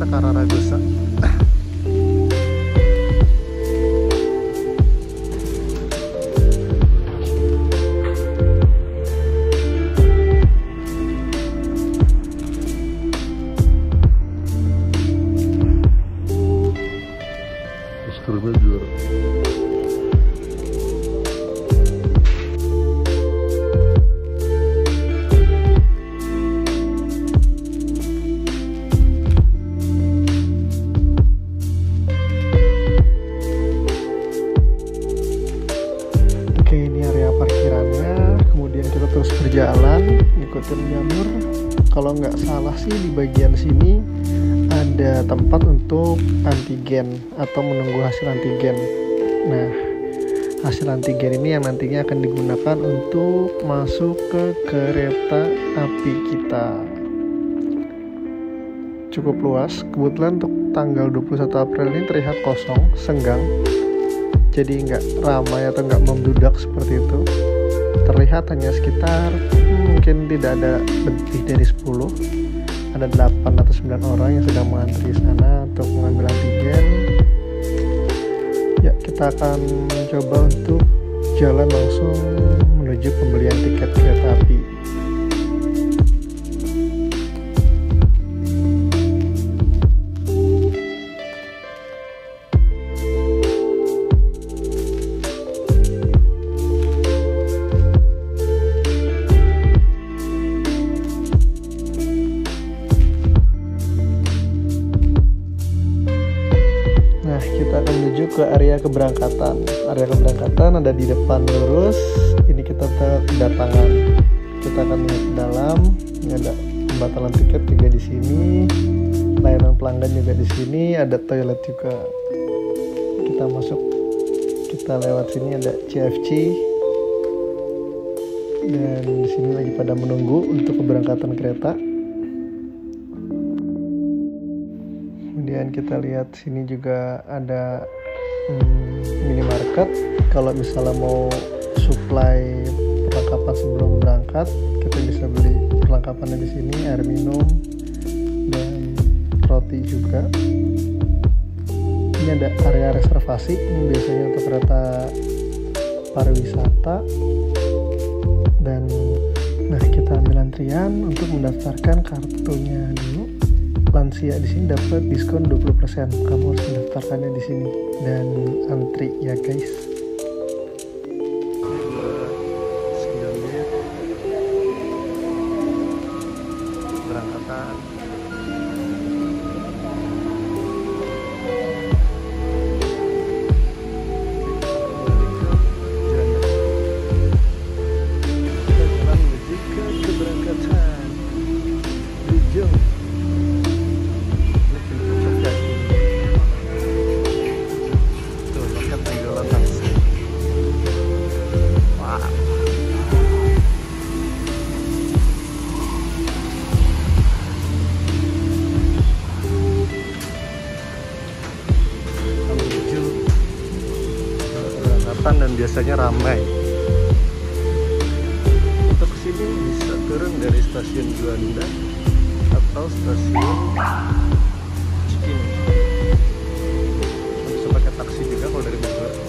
ke arah Ragusa. Instrumen juara. Oke, ini area parkirannya. Kemudian kita terus berjalan, ngikutin jalur. Kalau nggak salah sih di bagian sini ada tempat untuk antigen atau menunggu hasil antigen. Nah, hasil antigen ini yang nantinya akan digunakan untuk masuk ke kereta api kita. Cukup luas. Kebetulan untuk tanggal 21 April ini terlihat kosong, senggang. Jadi nggak ramai atau nggak membludak seperti itu. Terlihat hanya sekitar mungkin tidak ada lebih dari 10, ada 8 atau 9 orang yang sedang mengantri di sana untuk mengambil antigen. Ya, kita akan coba untuk jalan langsung menuju pembelian tiket kereta api. Kita akan menuju ke area keberangkatan. Area keberangkatan ada di depan lurus. Ini kita kedatangan. Kita akan lihat ke dalam. Ini ada pembatalan tiket juga di sini. Layanan pelanggan juga di sini. Ada toilet juga. Kita masuk. Kita lewat sini ada CFC. Dan di sini lagi pada menunggu untuk keberangkatan kereta. Kemudian kita lihat sini juga ada minimarket. Kalau misalnya mau supply perlengkapan sebelum berangkat, kita bisa beli perlengkapannya di sini, air minum dan roti juga. Ini ada area reservasi, ini biasanya untuk kereta pariwisata. Dan nah, kita ambil antrian untuk mendaftarkan kartunya dulu. Lansia di sini dapat diskon 20%. Kamu harus mendaftarkannya di sini dan antri ya guys. Berangkatan. Dan biasanya ramai. Untuk kesini bisa turun dari stasiun Juanda atau stasiun Cikini. Bisa pakai taksi juga kalau dari Bogor.